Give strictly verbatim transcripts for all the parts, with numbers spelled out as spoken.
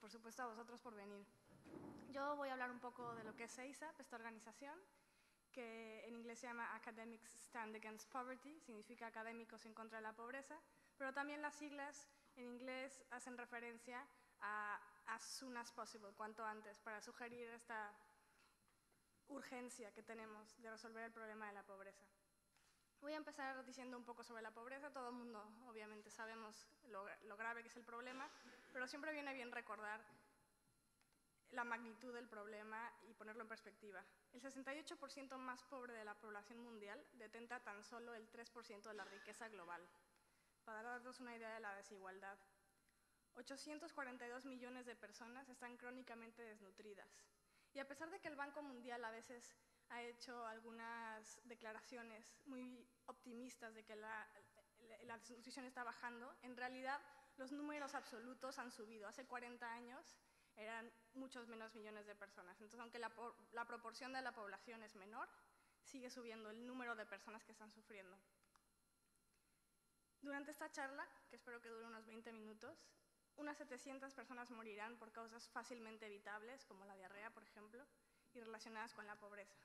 por supuesto a vosotros por venir. Yo voy a hablar un poco de lo que es A S A P, esta organización, que en inglés se llama Academics Stand Against Poverty, significa académicos en contra de la pobreza, pero también las siglas en inglés hacen referencia a as soon as possible, cuanto antes, para sugerir esta urgencia que tenemos de resolver el problema de la pobreza. Voy a empezar diciendo un poco sobre la pobreza. Todo el mundo, obviamente, sabemos lo, lo grave que es el problema, pero siempre viene bien recordar la magnitud del problema y ponerlo en perspectiva. El sesenta y ocho por ciento más pobre de la población mundial detenta tan solo el tres por ciento de la riqueza global. Para darnos una idea de la desigualdad, ochocientos cuarenta y dos millones de personas están crónicamente desnutridas. Y a pesar de que el Banco Mundial a veces ha hecho algunas declaraciones muy optimistas de que la, la desnutrición está bajando, en realidad los números absolutos han subido. Hace cuarenta años eran muchos menos millones de personas. Entonces, aunque la, la proporción de la población es menor, sigue subiendo el número de personas que están sufriendo. Durante esta charla, que espero que dure unos veinte minutos, unas setecientas personas morirán por causas fácilmente evitables, como la diarrea, por ejemplo, y relacionadas con la pobreza.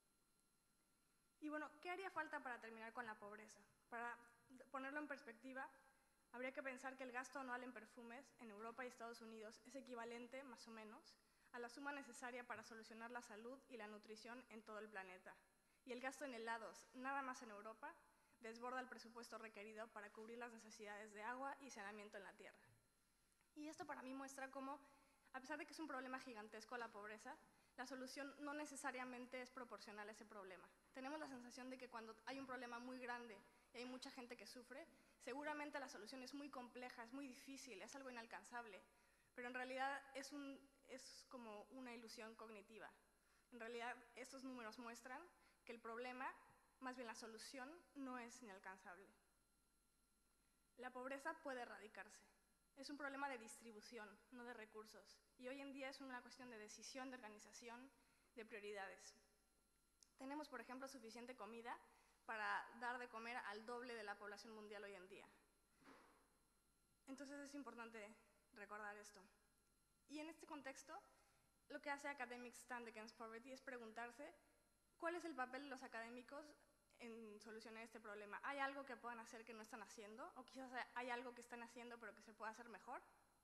Y bueno, ¿qué haría falta para terminar con la pobreza? Para ponerlo en perspectiva, habría que pensar que el gasto anual en perfumes en Europa y Estados Unidos es equivalente, más o menos, a la suma necesaria para solucionar la salud y la nutrición en todo el planeta. Y el gasto en helados, nada más en Europa, desborda el presupuesto requerido para cubrir las necesidades de agua y saneamiento en la tierra. Y esto para mí muestra cómo, a pesar de que es un problema gigantesco la pobreza, la solución no necesariamente es proporcional a ese problema. Tenemos la sensación de que cuando hay un problema muy grande y hay mucha gente que sufre, seguramente la solución es muy compleja, es muy difícil, es algo inalcanzable, pero en realidad es, un, es como una ilusión cognitiva. En realidad estos números muestran que el problema, más bien la solución, no es inalcanzable. La pobreza puede erradicarse. Es un problema de distribución, no de recursos, y hoy en día es una cuestión de decisión, de organización, de prioridades. Tenemos, por ejemplo, suficiente comida para dar de comer al doble de la población mundial hoy en día. Entonces es importante recordar esto. Y en este contexto, lo que hace Academics Stand Against Poverty es preguntarse cuál es el papel de los académicos en solucionar este problema. ¿Hay algo que puedan hacer que no están haciendo? ¿O quizás hay algo que están haciendo pero que se pueda hacer mejor?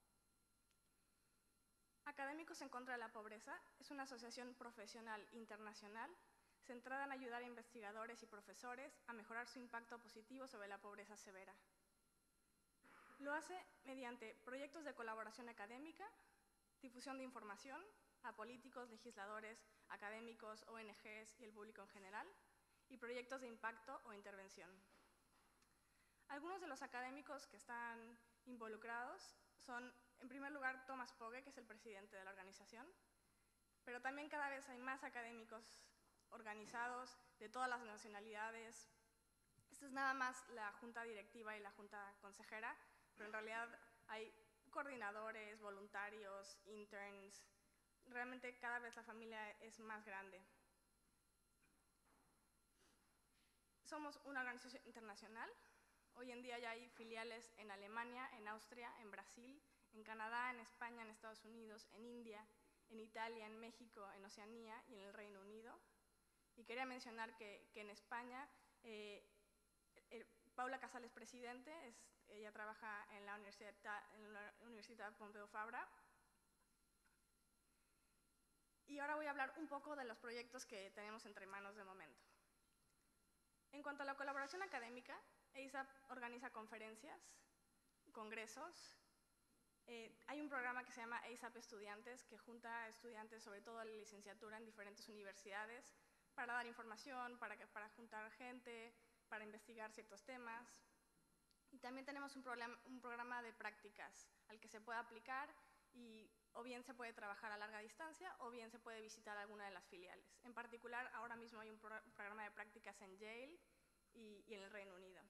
Académicos en contra de la pobreza es una asociación profesional internacional centrada en ayudar a investigadores y profesores a mejorar su impacto positivo sobre la pobreza severa. Lo hace mediante proyectos de colaboración académica, difusión de información a políticos, legisladores, académicos, O N Ges y el público en general, y proyectos de impacto o intervención. Algunos de los académicos que están involucrados son, en primer lugar, Thomas Pogge, que es el presidente de la organización, pero también cada vez hay más académicos organizados de todas las nacionalidades. Esta es nada más la junta directiva y la junta consejera, pero en realidad hay coordinadores, voluntarios, interns. Realmente cada vez la familia es más grande. Somos una organización internacional. Hoy en día ya hay filiales en Alemania, en Austria, en Brasil, en Canadá, en España, en Estados Unidos, en India, en Italia, en México, en Oceanía y en el Reino Unido. Y quería mencionar que, que en España, eh, el, Paula Casal es presidente, es, ella trabaja en la Universidad, en la Universidad Pompeu Fabra. Y ahora voy a hablar un poco de los proyectos que tenemos entre manos de momento. En cuanto a la colaboración académica, A S A P organiza conferencias, congresos. Eh, hay un programa que se llama A S A P Estudiantes, que junta a estudiantes, sobre todo de la licenciatura, en diferentes universidades, para dar información, para, que, para juntar gente, para investigar ciertos temas. Y también tenemos un, problema, un programa de prácticas al que se puede aplicar y o bien se puede trabajar a larga distancia o bien se puede visitar alguna de las filiales. En particular, ahora mismo hay un pro programa de prácticas en Yale y, y en el Reino Unido.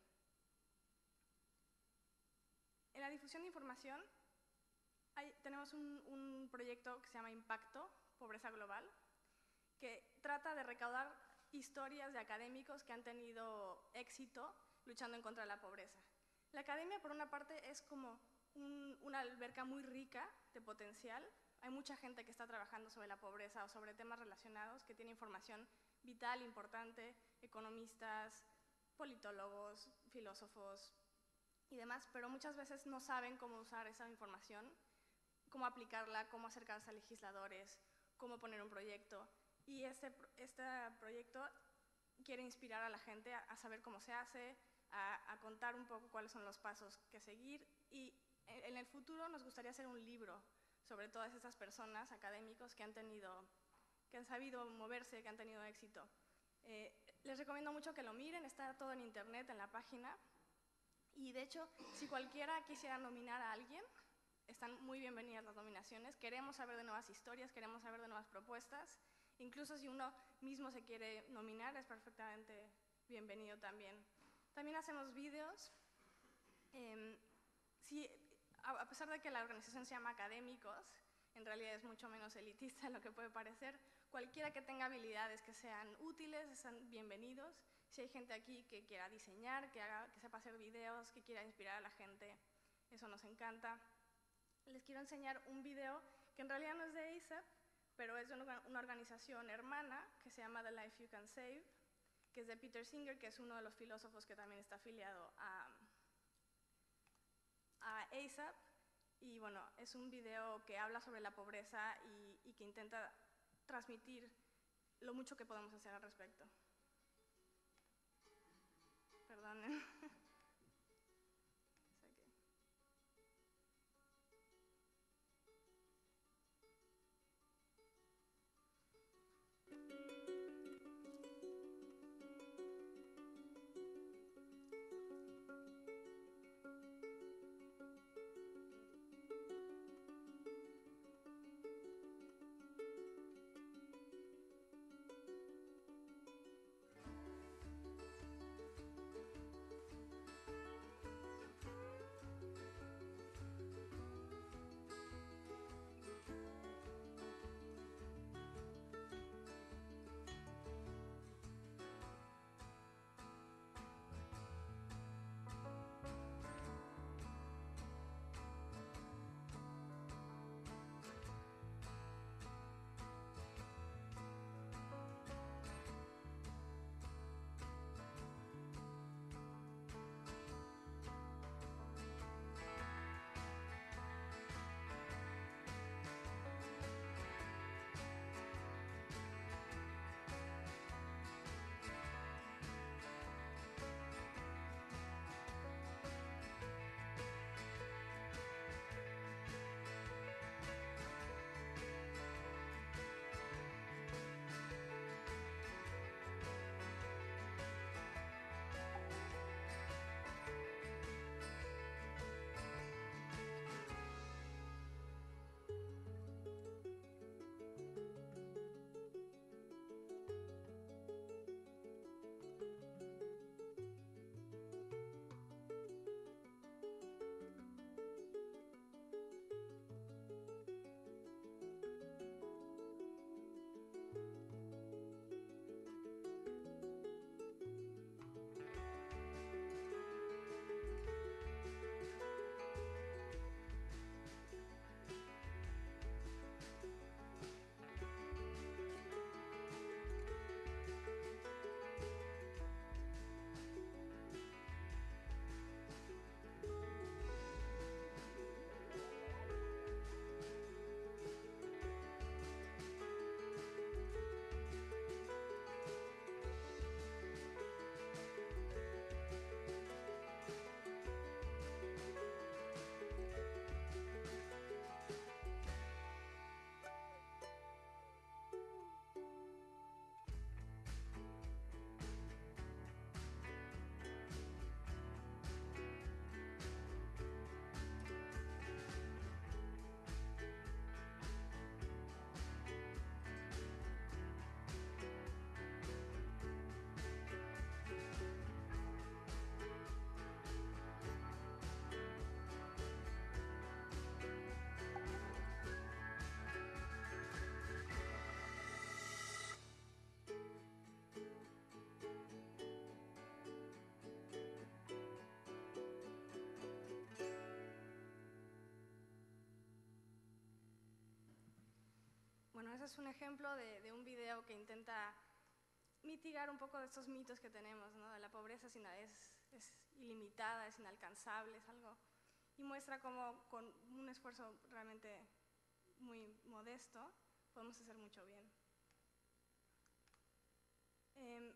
En la difusión de información hay, tenemos un, un proyecto que se llama Impacto, Pobreza Global, que trata de recaudar historias de académicos que han tenido éxito luchando en contra de la pobreza. La academia, por una parte, es como un, una alberca muy rica de potencial. Hay mucha gente que está trabajando sobre la pobreza o sobre temas relacionados, que tiene información vital, importante, economistas, politólogos, filósofos y demás, pero muchas veces no saben cómo usar esa información, cómo aplicarla, cómo acercarse a legisladores, cómo poner un proyecto. Y este, este proyecto quiere inspirar a la gente a, a saber cómo se hace, a, a contar un poco cuáles son los pasos que seguir, y en el futuro nos gustaría hacer un libro sobre todas estas personas, académicos, que han tenido, que han sabido moverse, que han tenido éxito. Eh, les recomiendo mucho que lo miren, está todo en internet, en la página, y de hecho, si cualquiera quisiera nominar a alguien, están muy bienvenidas las nominaciones. Queremos saber de nuevas historias, queremos saber de nuevas propuestas. Incluso si uno mismo se quiere nominar, es perfectamente bienvenido también. También hacemos vídeos. Eh, si, a, a pesar de que la organización se llama Académicos, en realidad es mucho menos elitista de lo que puede parecer. Cualquiera que tenga habilidades que sean útiles, están bienvenidos. Si hay gente aquí que quiera diseñar, que, haga, que sepa hacer videos, que quiera inspirar a la gente, eso nos encanta. Les quiero enseñar un video que en realidad no es de A S A P, pero es de una organización hermana que se llama The Life You Can Save, que es de Peter Singer, que es uno de los filósofos que también está afiliado a, a A S A P. Y bueno, es un video que habla sobre la pobreza y, y que intenta transmitir lo mucho que podemos hacer al respecto. Perdonen. Bueno, ese es un ejemplo de, de un video que intenta mitigar un poco de estos mitos que tenemos, ¿no? De la pobreza es, es, es ilimitada, es inalcanzable, es algo… Y muestra cómo con un esfuerzo realmente muy modesto podemos hacer mucho bien. Eh,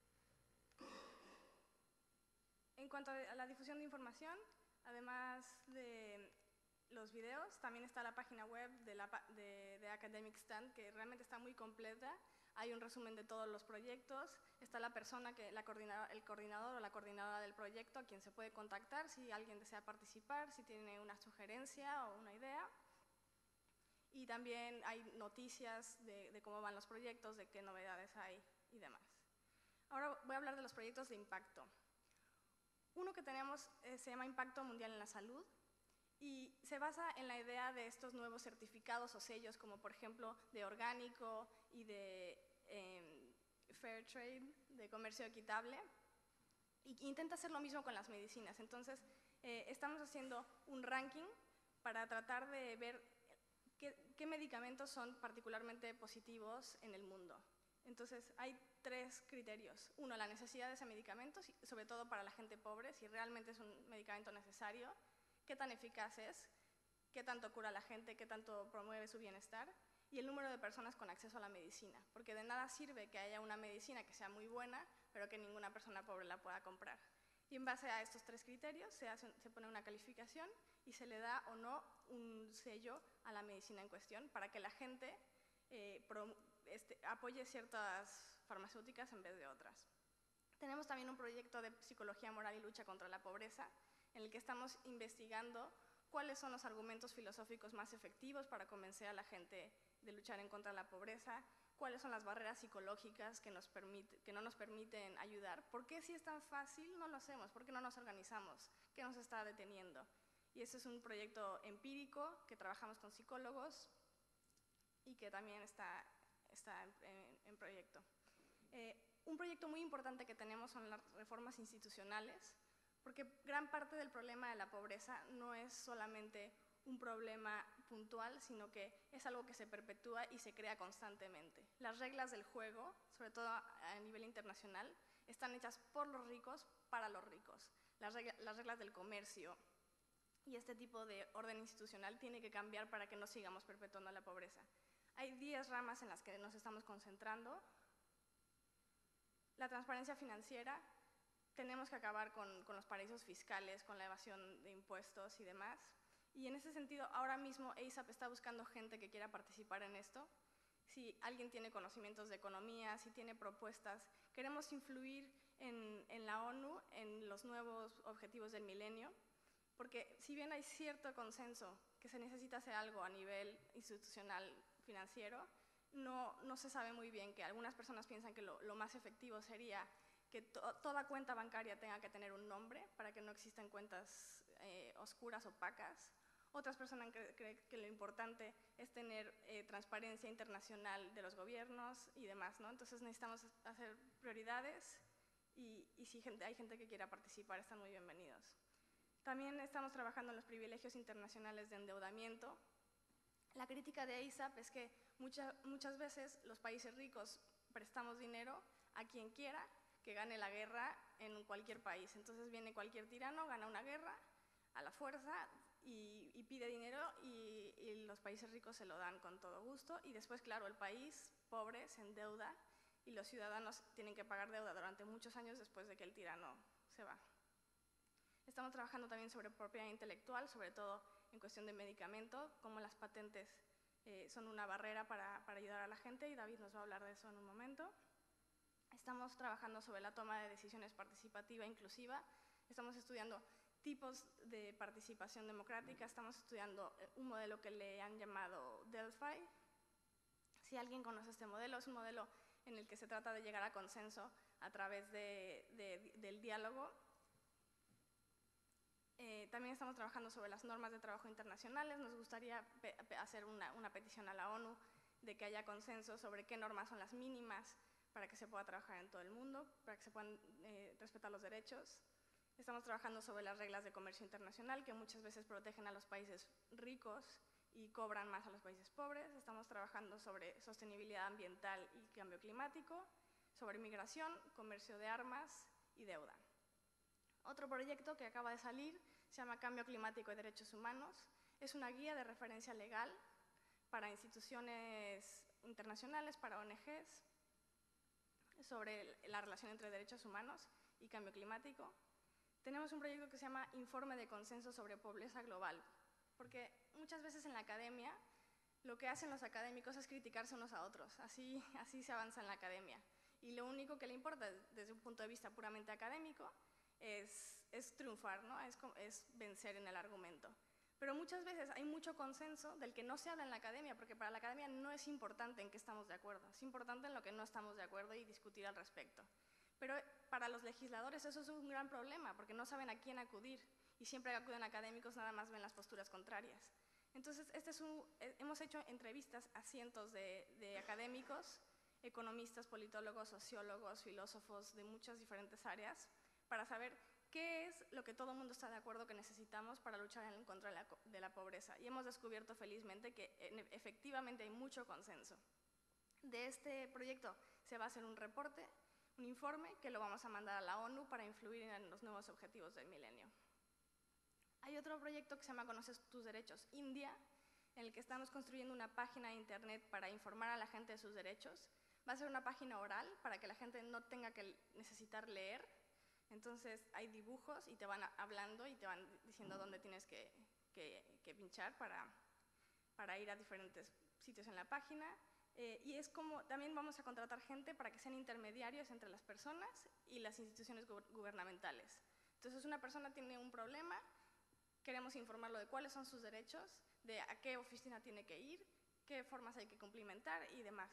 en cuanto a la difusión de información, además de los videos, también está la página web de, la, de, de Academic Stand, que realmente está muy completa. Hay un resumen de todos los proyectos, está la persona, que, la coordinador, el coordinador o la coordinadora del proyecto a quien se puede contactar si alguien desea participar, si tiene una sugerencia o una idea. Y también hay noticias de, de cómo van los proyectos, de qué novedades hay y demás. Ahora voy a hablar de los proyectos de impacto. Uno que tenemos eh, se llama Impacto Mundial en la Salud y se basa en la idea de estos nuevos certificados o sellos, como por ejemplo de orgánico y de eh, fair trade, de comercio equitable, y intenta hacer lo mismo con las medicinas. Entonces, eh, estamos haciendo un ranking para tratar de ver qué, qué medicamentos son particularmente positivos en el mundo. Entonces, hay tres criterios. Uno, la necesidad de ese medicamento, sobre todo para la gente pobre, si realmente es un medicamento necesario, qué tan eficaz es, qué tanto cura a la gente, qué tanto promueve su bienestar, y el número de personas con acceso a la medicina, porque de nada sirve que haya una medicina que sea muy buena, pero que ninguna persona pobre la pueda comprar. Y en base a estos tres criterios se, hace, se pone una calificación y se le da o no un sello a la medicina en cuestión para que la gente eh, pro, este, apoye ciertas farmacéuticas en vez de otras. Tenemos también un proyecto de psicología moral y lucha contra la pobreza, en el que estamos investigando cuáles son los argumentos filosóficos más efectivos para convencer a la gente de luchar en contra de la pobreza, cuáles son las barreras psicológicas que, nos permite, que no nos permiten ayudar, por qué si es tan fácil no lo hacemos, por qué no nos organizamos, qué nos está deteniendo. Y ese es un proyecto empírico que trabajamos con psicólogos y que también está, está en, en, en proyecto. Eh, un proyecto muy importante que tenemos son las reformas institucionales, porque gran parte del problema de la pobreza no es solamente un problema puntual, sino que es algo que se perpetúa y se crea constantemente. Las reglas del juego, sobre todo a nivel internacional, están hechas por los ricos para los ricos. Las, regla, las reglas del comercio y este tipo de orden institucional tiene que cambiar para que no sigamos perpetuando la pobreza. Hay diez ramas en las que nos estamos concentrando. La transparencia financiera. Tenemos que acabar con, con los paraísos fiscales, con la evasión de impuestos y demás. Y en ese sentido, ahora mismo A S A P está buscando gente que quiera participar en esto. Si alguien tiene conocimientos de economía, si tiene propuestas, queremos influir en, en la ONU, en los nuevos objetivos del milenio, porque si bien hay cierto consenso que se necesita hacer algo a nivel institucional financiero, no, no se sabe muy bien, que algunas personas piensan que lo, lo más efectivo sería que to toda cuenta bancaria tenga que tener un nombre para que no existan cuentas eh, oscuras, opacas. Otras personas creen cre que lo importante es tener eh, transparencia internacional de los gobiernos y demás, ¿no? Entonces necesitamos hacer prioridades y, y si gente, hay gente que quiera participar, están muy bienvenidos. También estamos trabajando en los privilegios internacionales de endeudamiento. La crítica de A S A P es que mucha, muchas veces los países ricos prestamos dinero a quien quiera que gane la guerra en cualquier país. Entonces viene cualquier tirano, gana una guerra a la fuerza y, y pide dinero y, y los países ricos se lo dan con todo gusto. Y después, claro, el país pobre se endeuda y los ciudadanos tienen que pagar deuda durante muchos años después de que el tirano se va. Estamos trabajando también sobre propiedad intelectual, sobre todo en cuestión de medicamento, como las patentes eh, son una barrera para, para ayudar a la gente, y David nos va a hablar de eso en un momento. Estamos trabajando sobre la toma de decisiones participativa e inclusiva. Estamos estudiando tipos de participación democrática. Estamos estudiando un modelo que le han llamado Delphi. Si alguien conoce este modelo, es un modelo en el que se trata de llegar a consenso a través de, de, del diálogo. Eh, también estamos trabajando sobre las normas de trabajo internacionales. Nos gustaría pe hacer una, una petición a la ONU de que haya consenso sobre qué normas son las mínimas para que se pueda trabajar en todo el mundo, para que se puedan eh, respetar los derechos. Estamos trabajando sobre las reglas de comercio internacional, que muchas veces protegen a los países ricos y cobran más a los países pobres. Estamos trabajando sobre sostenibilidad ambiental y cambio climático, sobre migración, comercio de armas y deuda. Otro proyecto que acaba de salir se llama Cambio Climático y Derechos Humanos. Es una guía de referencia legal para instituciones internacionales, para O N Ges, sobre la relación entre derechos humanos y cambio climático. Tenemos un proyecto que se llama Informe de Consenso sobre Pobreza Global, porque muchas veces en la academia lo que hacen los académicos es criticarse unos a otros, así, así se avanza en la academia. Y lo único que le importa desde un punto de vista puramente académico es, es triunfar, ¿no? es, es vencer en el argumento. Pero muchas veces hay mucho consenso del que no se habla en la academia, porque para la academia no es importante en qué estamos de acuerdo, es importante en lo que no estamos de acuerdo y discutir al respecto. Pero para los legisladores eso es un gran problema, porque no saben a quién acudir, y siempre que acuden académicos nada más ven las posturas contrarias. Entonces, este es un, hemos hecho entrevistas a cientos de, de académicos, economistas, politólogos, sociólogos, filósofos de muchas diferentes áreas, para saber qué es lo que todo el mundo está de acuerdo que necesitamos para luchar en contra de la, de la pobreza. Y hemos descubierto felizmente que efectivamente hay mucho consenso. De este proyecto se va a hacer un reporte, un informe que lo vamos a mandar a la ONU para influir en los nuevos objetivos del milenio. Hay otro proyecto que se llama Conoces tus derechos India, en el que estamos construyendo una página de internet para informar a la gente de sus derechos. Va a ser una página oral para que la gente no tenga que necesitar leer. Entonces hay dibujos y te van hablando y te van diciendo dónde tienes que, que, que pinchar para, para ir a diferentes sitios en la página. Eh, y es como, también vamos a contratar gente para que sean intermediarios entre las personas y las instituciones gu gubernamentales. Entonces una persona tiene un problema, queremos informarlo de cuáles son sus derechos, de a qué oficina tiene que ir, qué formas hay que cumplimentar y demás.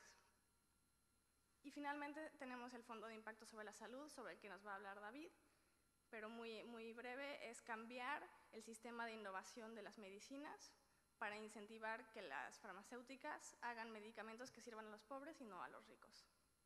Y finalmente tenemos el Fondo de Impacto sobre la Salud, sobre el que nos va a hablar David, pero muy, muy breve, es cambiar el sistema de innovación de las medicinas para incentivar que las farmacéuticas hagan medicamentos que sirvan a los pobres y no a los ricos.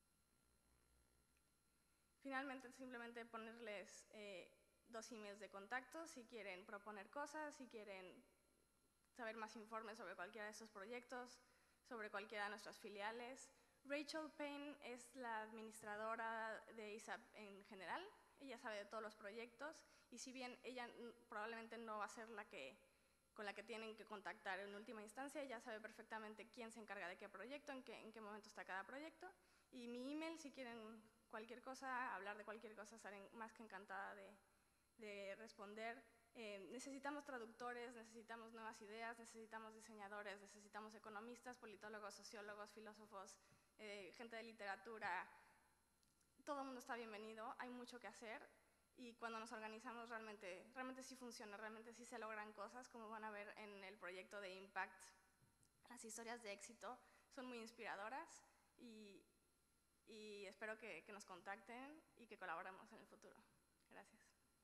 Finalmente, simplemente ponerles eh, dos emails de contacto si quieren proponer cosas, si quieren saber más informes sobre cualquiera de estos proyectos, sobre cualquiera de nuestras filiales. Rachel Payne es la administradora de I S A P en general, ella sabe de todos los proyectos y si bien ella probablemente no va a ser la que, con la que tienen que contactar en última instancia, ella sabe perfectamente quién se encarga de qué proyecto, en qué, en qué momento está cada proyecto. Y mi email, si quieren cualquier cosa, hablar de cualquier cosa, estaré más que encantada de, de responder. Eh, necesitamos traductores, necesitamos nuevas ideas, necesitamos diseñadores, necesitamos economistas, politólogos, sociólogos, filósofos, eh, gente de literatura. Todo el mundo está bienvenido, hay mucho que hacer y cuando nos organizamos realmente, realmente sí funciona, realmente sí se logran cosas, como van a ver en el proyecto de Impact. Las historias de éxito son muy inspiradoras y, y espero que, que nos contacten y que colaboremos en el futuro. Gracias.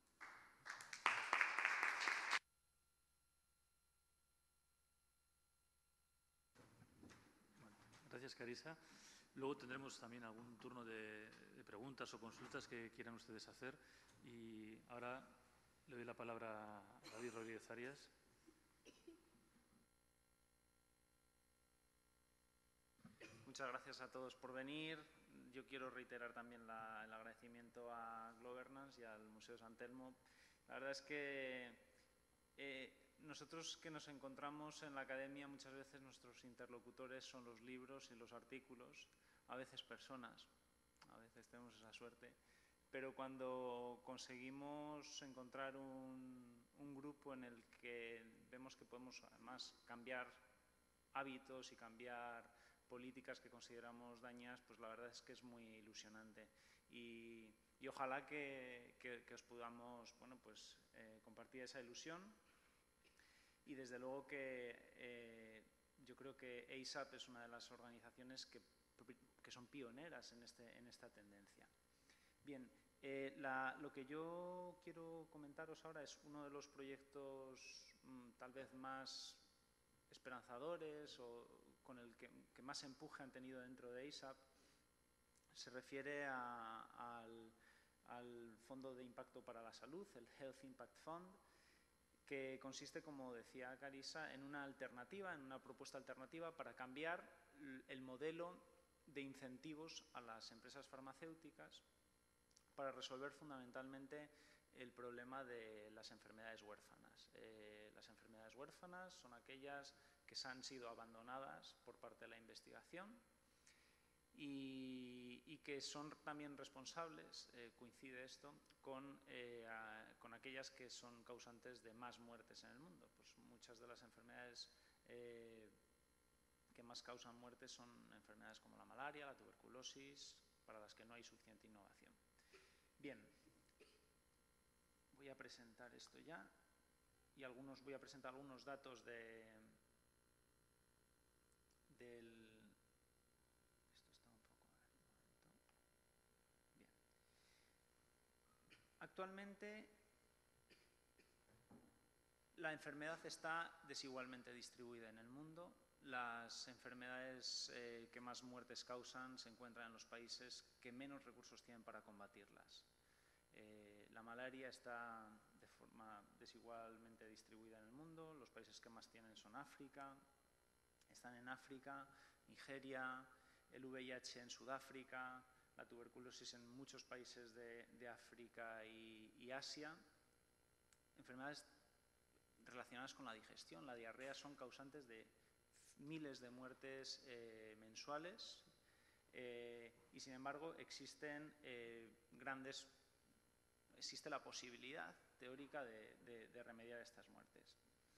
Gracias, Carissa. Luego tendremos también algún turno de, de preguntas o consultas que quieran ustedes hacer. Y ahora le doy la palabra a David Rodríguez Arias. Muchas gracias a todos por venir. Yo quiero reiterar también la, el agradecimiento a Globernance y al Museo San Telmo. La verdad es que eh, nosotros que nos encontramos en la academia, muchas veces nuestros interlocutores son los libros y los artículos, a veces personas, a veces tenemos esa suerte, pero cuando conseguimos encontrar un, un grupo en el que vemos que podemos además cambiar hábitos y cambiar políticas que consideramos dañinas, pues la verdad es que es muy ilusionante. Y, y ojalá que, que, que os podamos, bueno, pues, eh, compartir esa ilusión. Y desde luego que eh, yo creo que A S A P es una de las organizaciones que, que son pioneras en, este, en esta tendencia. Bien, eh, la, lo que yo quiero comentaros ahora es uno de los proyectos mmm, tal vez más esperanzadores o con el que, que más empuje han tenido dentro de A S A P. Se refiere a, al, al Fondo de Impacto para la Salud, el Health Impact Fund, que consiste, como decía Carissa, en una alternativa, en una propuesta alternativa para cambiar el modelo de incentivos a las empresas farmacéuticas para resolver fundamentalmente el problema de las enfermedades huérfanas. Eh, las enfermedades huérfanas son aquellas que se han sido abandonadas por parte de la investigación y, y que son también responsables, eh, coincide esto, con, eh, a, con aquellas que son causantes de más muertes en el mundo. Pues muchas de las enfermedades eh, que más causan muertes son enfermedades como la malaria, la tuberculosis, para las que no hay suficiente innovación. Bien, voy a presentar esto ya y algunos, voy a presentar algunos datos de, del... Actualmente, la enfermedad está desigualmente distribuida en el mundo. Las enfermedades eh, que más muertes causan se encuentran en los países que menos recursos tienen para combatirlas. Eh, la malaria está de forma desigualmente distribuida en el mundo. Los países que más tienen son África, están en África, Nigeria, el V I H en Sudáfrica, la tuberculosis en muchos países de, de África y, y Asia. Enfermedades relacionadas con la digestión, la diarrea, son causantes de miles de muertes eh, mensuales eh, y, sin embargo, existen eh, grandes, existe la posibilidad teórica de, de, de remediar estas muertes.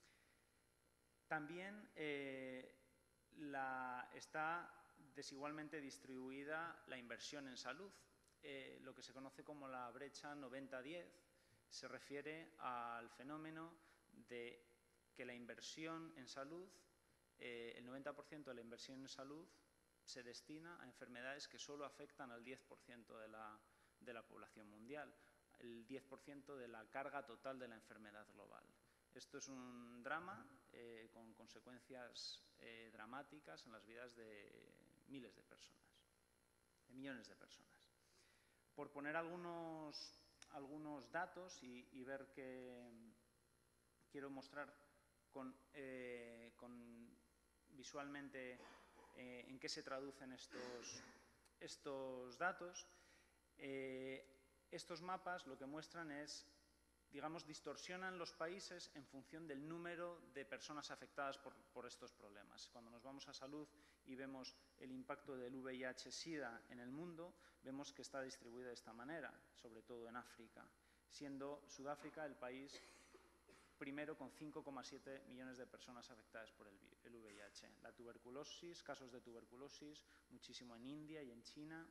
También eh, la, está desigualmente distribuida la inversión en salud. Eh, lo que se conoce como la brecha noventa diez se refiere al fenómeno de que la inversión en salud, eh, el noventa por ciento de la inversión en salud se destina a enfermedades que solo afectan al diez por ciento de la, de la población mundial, el diez por ciento de la carga total de la enfermedad global. Esto es un drama eh, con consecuencias eh, dramáticas en las vidas de miles de personas, de millones de personas. Por poner algunos, algunos datos y, y ver que quiero mostrar con, eh, con visualmente eh, en qué se traducen estos, estos datos, eh, estos mapas lo que muestran es, digamos, distorsionan los países en función del número de personas afectadas por, por estos problemas. Cuando nos vamos a salud y vemos el impacto del V I H SIDA en el mundo, vemos que está distribuido de esta manera, sobre todo en África, siendo Sudáfrica el país primero con cinco coma siete millones de personas afectadas por el, el V I H. La tuberculosis, casos de tuberculosis, muchísimo en India y en China.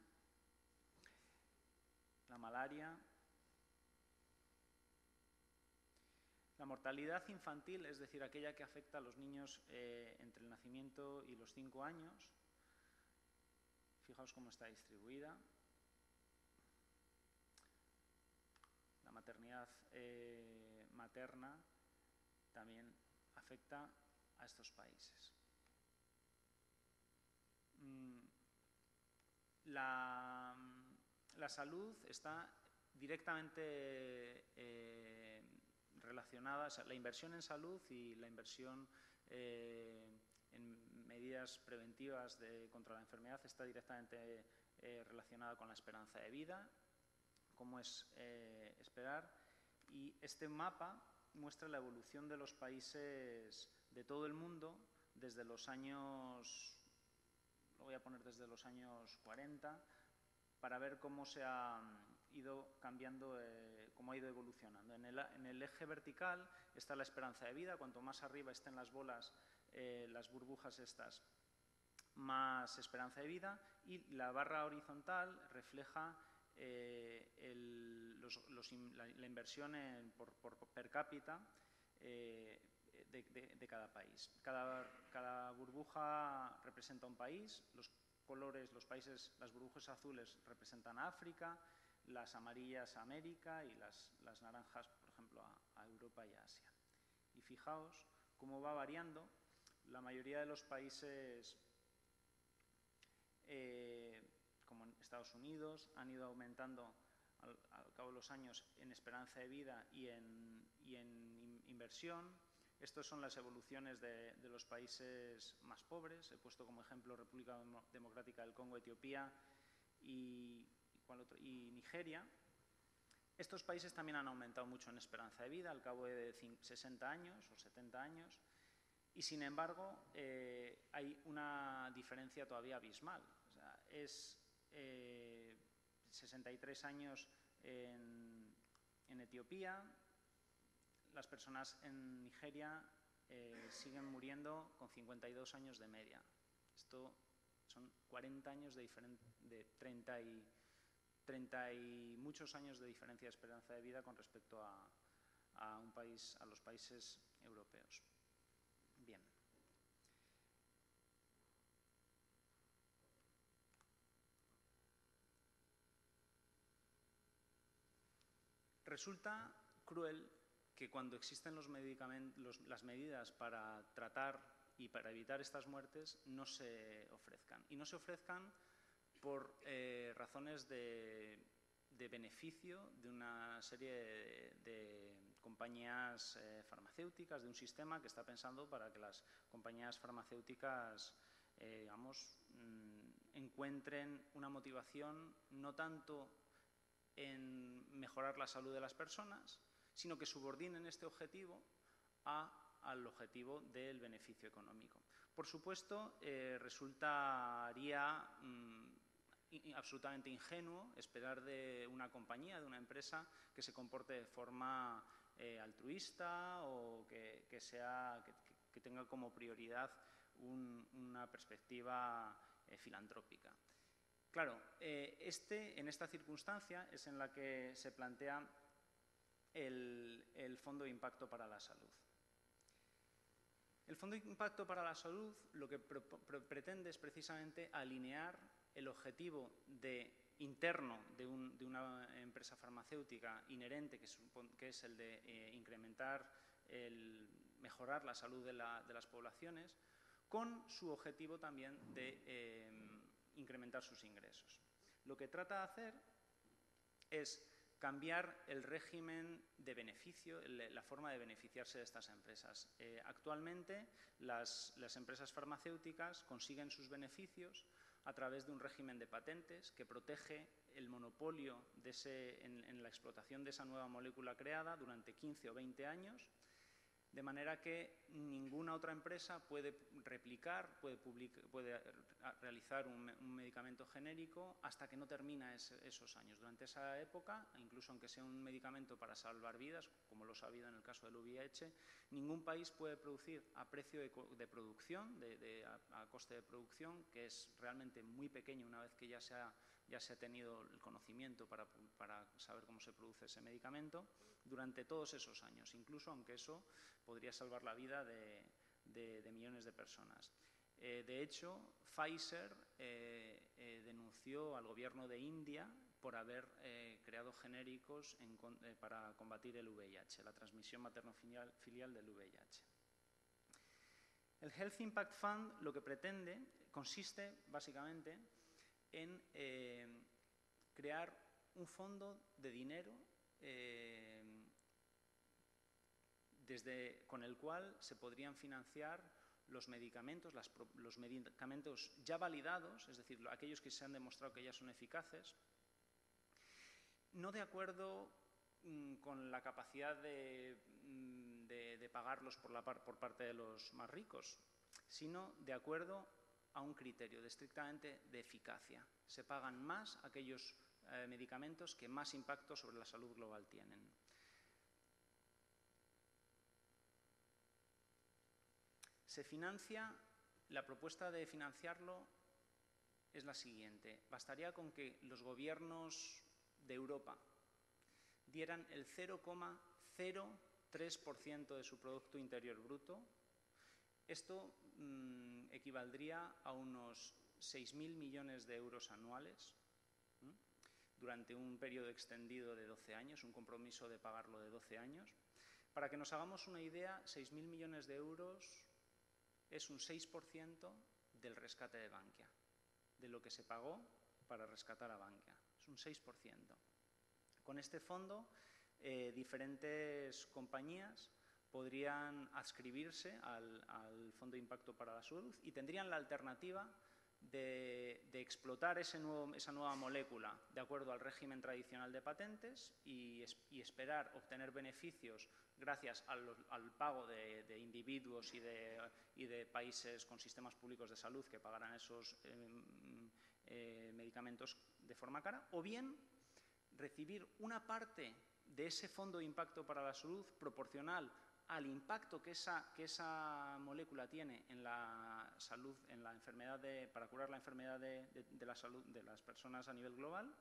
La malaria. La mortalidad infantil, es decir, aquella que afecta a los niños eh, entre el nacimiento y los cinco años. Fijaos cómo está distribuida. La maternidad eh, materna también afecta a estos países. La, la salud está directamente eh, relacionada, o sea, la inversión en salud y la inversión eh, en medidas preventivas de, contra la enfermedad está directamente eh, relacionada con la esperanza de vida, como es eh, esperar, y este mapa muestra la evolución de los países de todo el mundo desde los años, lo voy a poner desde los años cuarenta, para ver cómo se ha ido cambiando, eh, cómo ha ido evolucionando. En el, en el eje vertical está la esperanza de vida. Cuanto más arriba estén las bolas, eh, las burbujas estas, más esperanza de vida, y la barra horizontal refleja eh, el, los, los, la, la inversión en, por, por per cápita eh, de, de, de cada país. Cada, cada burbuja representa un país. Los colores, los países, las burbujas azules representan a África, las amarillas a América y las, las naranjas, por ejemplo, a, a Europa y a Asia. Y fijaos cómo va variando. La mayoría de los países, eh, como en Estados Unidos, han ido aumentando al, al cabo de los años en esperanza de vida y en, y en inversión. Estas son las evoluciones de, de los países más pobres. He puesto como ejemplo República Democrática del Congo, Etiopía y, ¿cuál otro? y Nigeria. Estos países también han aumentado mucho en esperanza de vida al cabo de sesenta años o setenta años y, sin embargo, eh, hay una diferencia todavía abismal. O sea, es eh, sesenta y tres años en, en Etiopía. Las personas en Nigeria eh, siguen muriendo con cincuenta y dos años de media. Esto son cuarenta años de diferencia, de treinta y, treinta y muchos años de diferencia de esperanza de vida con respecto a, a, un país, a los países europeos. Bien. Resulta cruel que cuando existen los medicamentos, los, las medidas para tratar y para evitar estas muertes no se ofrezcan. Y no se ofrezcan por eh, razones de, de beneficio de una serie de, de compañías eh, farmacéuticas, de un sistema que está pensando para que las compañías farmacéuticas eh, digamos, mmm, encuentren una motivación no tanto en mejorar la salud de las personas, sino que subordinen este objetivo a, al objetivo del beneficio económico. Por supuesto, eh, resultaría mmm, absolutamente ingenuo esperar de una compañía, de una empresa, que se comporte de forma eh, altruista o que, que, sea, que, que tenga como prioridad un, una perspectiva eh, filantrópica. Claro, eh, este, en esta circunstancia es en la que se plantea el, el Fondo de Impacto para la Salud. El Fondo de Impacto para la Salud lo que pre pre pretende es precisamente alinear el objetivo de, interno de, un, de una empresa farmacéutica inherente, que es, que es el de eh, incrementar, el, mejorar la salud de, la, de las poblaciones, con su objetivo también de eh, incrementar sus ingresos. Lo que trata de hacer es cambiar el régimen de beneficio, la forma de beneficiarse de estas empresas. Eh, actualmente, las, las empresas farmacéuticas consiguen sus beneficios a través de un régimen de patentes que protege el monopolio de ese, en, en la explotación de esa nueva molécula creada durante quince o veinte años, de manera que ninguna otra empresa puede replicar, puede, publicar, puede realizar un, un medicamento genérico hasta que no termina ese, esos años. Durante esa época, incluso aunque sea un medicamento para salvar vidas, como lo ha habido en el caso del V I H, ningún país puede producir a precio de, de producción, de, de, a, a coste de producción, que es realmente muy pequeño una vez que ya se ha, ya se ha tenido el conocimiento para, para saber cómo se produce ese medicamento, durante todos esos años, incluso aunque eso podría salvar la vida de, de, de millones de personas. Eh, de hecho, Pfizer eh, eh, denunció al gobierno de India por haber eh, creado genéricos en, eh, para combatir el V I H, la transmisión materno-filial del V I H. El Health Impact Fund lo que pretende consiste básicamente en eh, crear un fondo de dinero eh, desde, con el cual se podrían financiar los medicamentos, las, los medicamentos ya validados, es decir, aquellos que se han demostrado que ya son eficaces, no de acuerdo mmm, con la capacidad de, mmm, de, de pagarlos por, la par, por parte de los más ricos, sino de acuerdo a un criterio de estrictamente de eficacia. Se pagan más aquellos eh, medicamentos que más impacto sobre la salud global tienen. Se financia, la propuesta de financiarlo es la siguiente. Bastaría con que los gobiernos de Europa dieran el cero coma cero tres por ciento de su Producto Interior Bruto. Esto mmm, equivaldría a unos seis mil millones de euros anuales ¿m? durante un periodo extendido de doce años, un compromiso de pagarlo de doce años. Para que nos hagamos una idea, seis mil millones de euros es un seis por ciento del rescate de Bankia, de lo que se pagó para rescatar a Bankia. Es un seis por ciento. Con este fondo, eh, diferentes compañías podrían adscribirse al, al Fondo de Impacto para la Salud y tendrían la alternativa de, de explotar ese nuevo, esa nueva molécula de acuerdo al régimen tradicional de patentes y, y esperar obtener beneficios gracias al, al pago de, de individuos y de, y de países con sistemas públicos de salud que pagarán esos eh, eh, medicamentos de forma cara, o bien recibir una parte de ese Fondo de Impacto para la Salud proporcional al impacto que esa, que esa molécula tiene en la salud, en la enfermedad de, para curar la enfermedad de, de, de la salud de las personas a nivel global,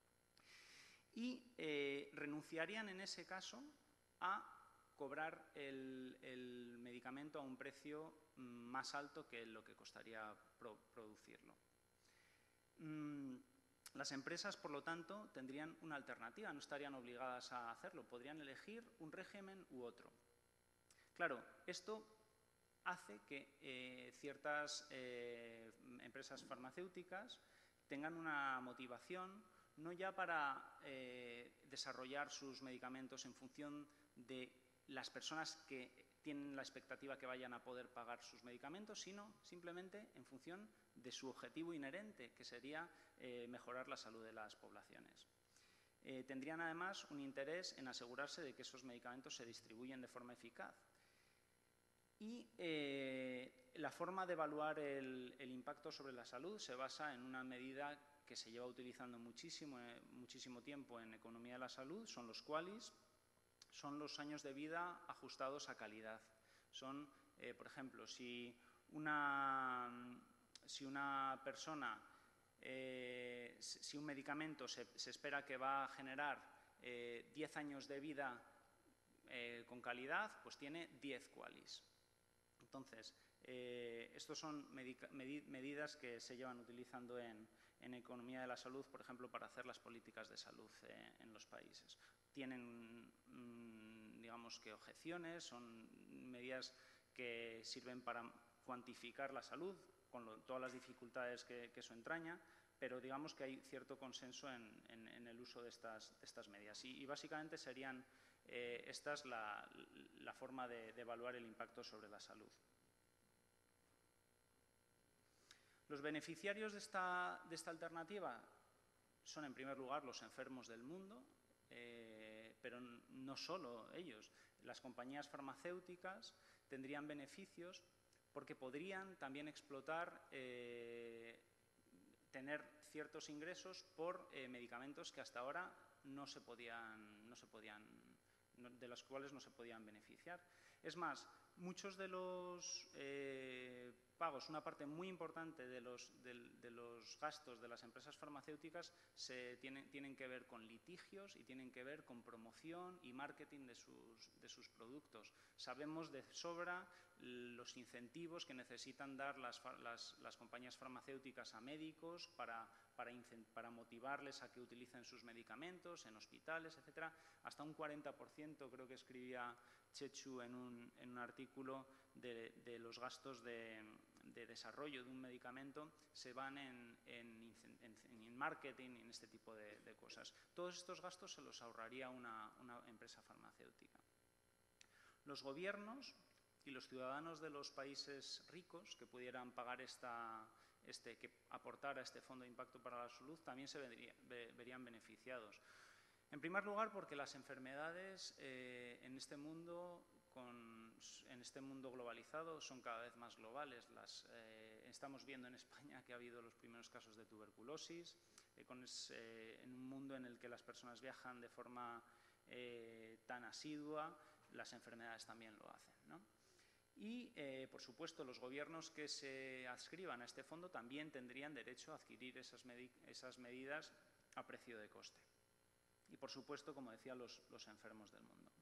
y eh, renunciarían en ese caso a cobrar el, el medicamento a un precio más alto que lo que costaría pro, producirlo. Mm, Las empresas, por lo tanto, tendrían una alternativa, no estarían obligadas a hacerlo, podrían elegir un régimen u otro. Claro, esto hace que eh, ciertas eh, empresas farmacéuticas tengan una motivación no ya para eh, desarrollar sus medicamentos en función de las personas que tienen la expectativa que vayan a poder pagar sus medicamentos, sino simplemente en función de su objetivo inherente, que sería eh, mejorar la salud de las poblaciones. Eh, tendrían además un interés en asegurarse de que esos medicamentos se distribuyen de forma eficaz. Y eh, la forma de evaluar el, el impacto sobre la salud se basa en una medida que se lleva utilizando muchísimo, eh, muchísimo tiempo en economía de la salud, son los QALYs, son los años de vida ajustados a calidad. Son, eh, por ejemplo, si una, si una persona, eh, si un medicamento se, se espera que va a generar eh, diez años de vida eh, con calidad, pues tiene diez QALYs. Entonces, eh, estos son medica, med, medidas que se llevan utilizando en, en economía de la salud, por ejemplo, para hacer las políticas de salud eh, en los países. Tienen, mmm, digamos que objeciones, son medidas que sirven para cuantificar la salud, con lo, todas las dificultades que, que eso entraña, pero digamos que hay cierto consenso en, en, en el uso de estas, de estas medidas. Y, y básicamente serían eh, esta es la, la forma de, de evaluar el impacto sobre la salud. Los beneficiarios de esta, de esta alternativa son, en primer lugar, los enfermos del mundo, eh, pero no solo ellos. Las compañías farmacéuticas tendrían beneficios porque podrían también explotar, eh, tener ciertos ingresos por eh, medicamentos que hasta ahora no se podían, no se podían, no, de los cuales no se podían beneficiar. Es más, muchos de los eh, pagos, una parte muy importante de los, de, de los gastos de las empresas farmacéuticas se tienen, tienen que ver con litigios y tienen que ver con promoción y marketing de sus, de sus productos. Sabemos de sobra los incentivos que necesitan dar las, las, las compañías farmacéuticas a médicos para, para, para motivarles a que utilicen sus medicamentos en hospitales, etcétera. Hasta un cuarenta por ciento, creo que escribía Chechu en un, en un artículo, de, de los gastos de, de desarrollo de un medicamento se van en, en, en, en marketing y en este tipo de, de cosas. Todos estos gastos se los ahorraría una, una empresa farmacéutica. Los gobiernos y los ciudadanos de los países ricos que pudieran pagar esta, este, que aportara este Fondo de Impacto para la Salud también se vería, verían beneficiados. En primer lugar, porque las enfermedades eh, en este mundo, con, en este mundo globalizado, son cada vez más globales. Las, eh, estamos viendo en España que ha habido los primeros casos de tuberculosis, eh, con, eh, en un mundo en el que las personas viajan de forma eh, tan asidua, las enfermedades también lo hacen, ¿no? Y, eh, por supuesto, los gobiernos que se adscriban a este fondo también tendrían derecho a adquirir esas, medi esas medidas a precio de coste. Y, por supuesto, como decía, los, los enfermos del mundo.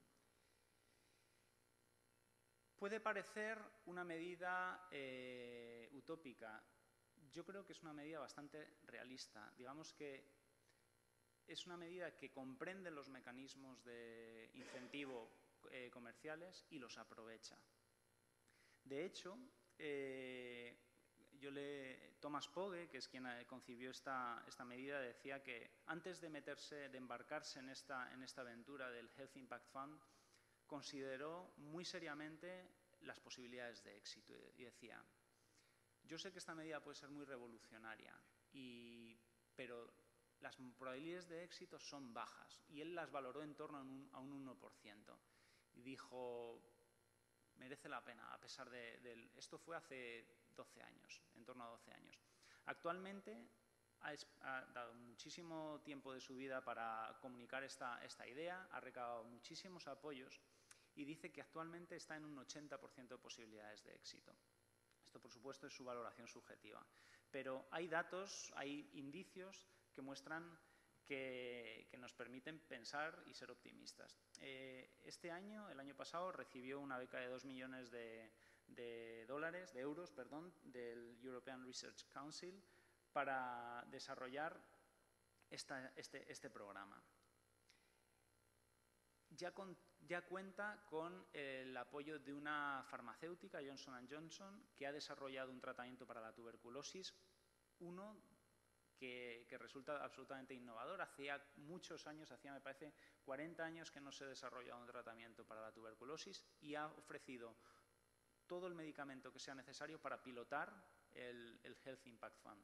Puede parecer una medida eh, utópica. Yo creo que es una medida bastante realista. Digamos que es una medida que comprende los mecanismos de incentivo eh, comerciales y los aprovecha. De hecho, eh, yo le, Thomas Pogge, que es quien concibió esta, esta medida, decía que antes de meterse, de embarcarse en esta, en esta aventura del Health Impact Fund, consideró muy seriamente las posibilidades de éxito y decía, yo sé que esta medida puede ser muy revolucionaria, y, pero las probabilidades de éxito son bajas, y él las valoró en torno a un, a un uno por ciento. Y dijo, merece la pena, a pesar de, de… Esto fue hace doce años, en torno a doce años. Actualmente ha, ha dado muchísimo tiempo de su vida para comunicar esta, esta idea, ha recabado muchísimos apoyos y dice que actualmente está en un ochenta por ciento de posibilidades de éxito. Esto, por supuesto, es su valoración subjetiva. Pero hay datos, hay indicios que muestran que, que nos permiten pensar y ser optimistas. Eh, este año, el año pasado, recibió una beca de dos millones de, de dólares, de euros, perdón, del European Research Council para desarrollar esta, este, este programa. Ya, con, ya cuenta con el apoyo de una farmacéutica, Johnson and Johnson, que ha desarrollado un tratamiento para la tuberculosis, uno que, que resulta absolutamente innovador. Hacía muchos años, hacía me parece cuarenta años que no se desarrollaba un tratamiento para la tuberculosis y ha ofrecido todo el medicamento que sea necesario para pilotar el, el Health Impact Fund.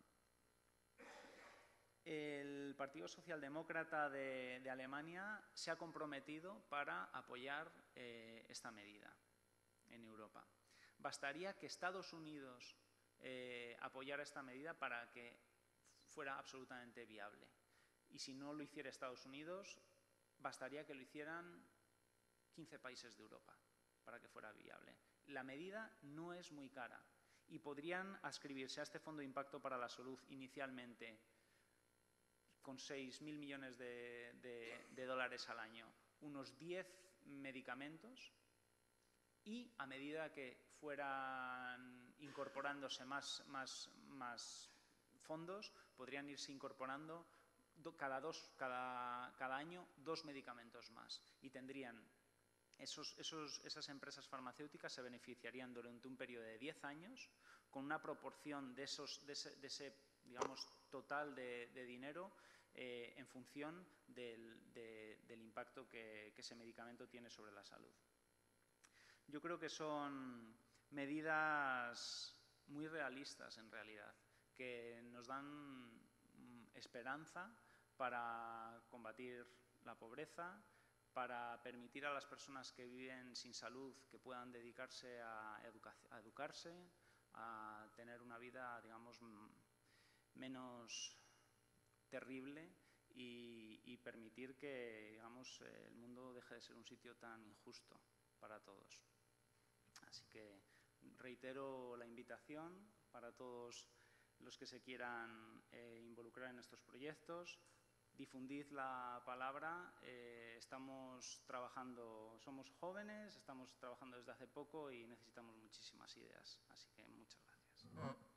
El Partido Socialdemócrata de, de Alemania se ha comprometido para apoyar eh, esta medida en Europa. Bastaría que Estados Unidos eh, apoyara esta medida para que fuera absolutamente viable. Y si no lo hiciera Estados Unidos, bastaría que lo hicieran quince países de Europa para que fuera viable. La medida no es muy cara y podrían adscribirse a este Fondo de Impacto para la Salud inicialmente con seis mil millones de, de, de dólares al año, unos diez medicamentos, y a medida que fueran incorporándose más, más, más fondos, podrían irse incorporando do, cada, dos, cada, cada año dos medicamentos más, y tendrían esos, esos, esas empresas farmacéuticas se beneficiarían durante un periodo de diez años con una proporción de, esos, de ese, de ese digamos, total de, de dinero eh, en función del, de, del impacto que, que ese medicamento tiene sobre la salud. Yo creo que son medidas muy realistas en realidad, que nos dan esperanza para combatir la pobreza, para permitir a las personas que viven sin salud que puedan dedicarse a, educa a educarse, a tener una vida, digamos, menos terrible y, y permitir que, digamos, el mundo deje de ser un sitio tan injusto para todos. Así que reitero la invitación para todos los que se quieran eh, involucrar en estos proyectos. Difundid la palabra, eh, estamos trabajando, somos jóvenes, estamos trabajando desde hace poco y necesitamos muchísimas ideas. Así que muchas gracias.